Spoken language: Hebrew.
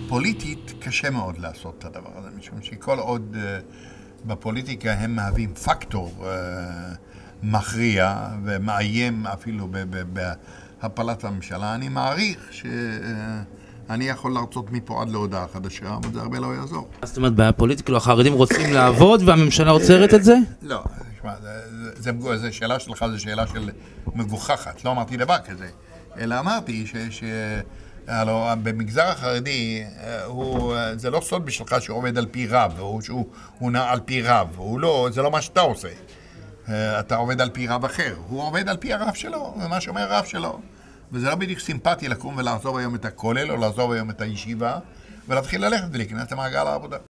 פוליטית קשה מאוד לעשות את הדבר הזה, משום שכל עוד בפוליטיקה הם מהווים פקטור מכריע ומאיים אפילו בהפלת הממשלה, אני מעריך שאני יכול להרצות מפה עד להודעה חדשה, אבל זה הרבה לא יעזור. זאת אומרת, בפוליטיקה החרדים רוצים לעבוד והממשלה עוצרת את זה? לא, זו שאלה שלך, זו שאלה של מגוחכת, לא אמרתי דבר כזה, אלא אמרתי הלוא במגזר החרדי זה לא סוד בשבילך שהוא עובד על פי רב, או שהוא נע על פי רב, זה לא מה שאתה עושה. אתה עובד על פי רב אחר, הוא עובד על פי הרב שלו, ומה שאומר הרב שלו. וזה לא בדיוק סימפטי לקום ולעזוב היום את הכולל, או לעזוב היום את הישיבה, ולהתחיל ללכת ולהיכנס למעגל העבודה.